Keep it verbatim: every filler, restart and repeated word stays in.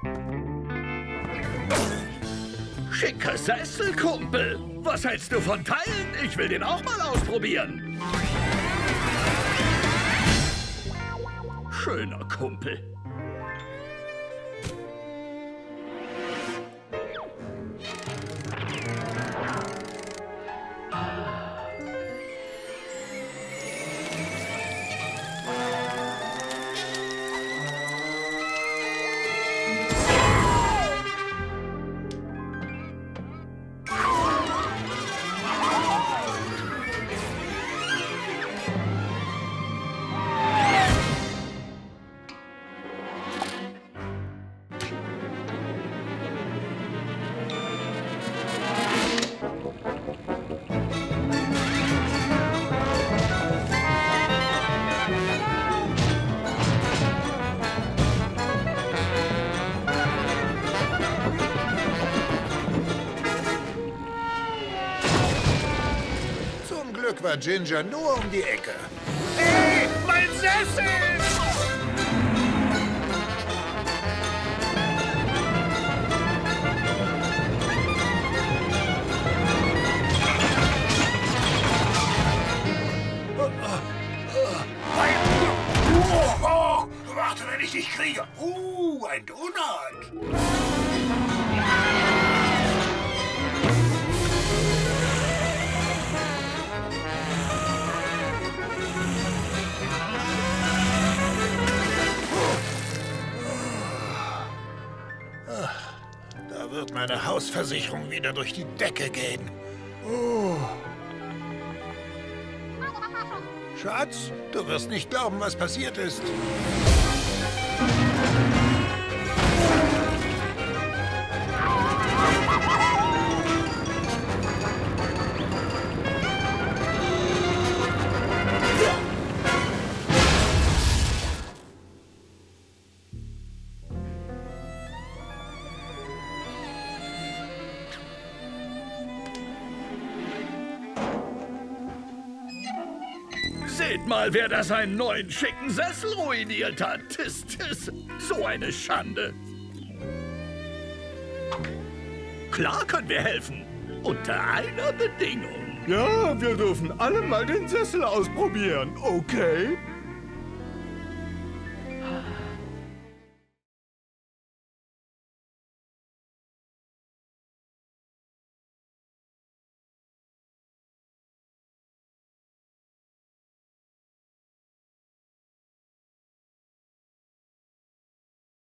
Schicker Sessel, Kumpel. Was hältst du von Teilen? Ich will den auch mal ausprobieren. Schöner Kumpel. Glück war Ginger nur um die Ecke. Hey, mein Sessel! Oh, warte, wenn ich dich kriege. Uh, ein Donut. Da wird meine Hausversicherung wieder durch die Decke gehen. Oh. Schatz, du wirst nicht glauben, was passiert ist. Seht mal, wer da seinen neuen schicken Sessel ruiniert hat. Tis, tis. So eine Schande. Klar können wir helfen. Unter einer Bedingung. Ja, wir dürfen alle mal den Sessel ausprobieren, okay?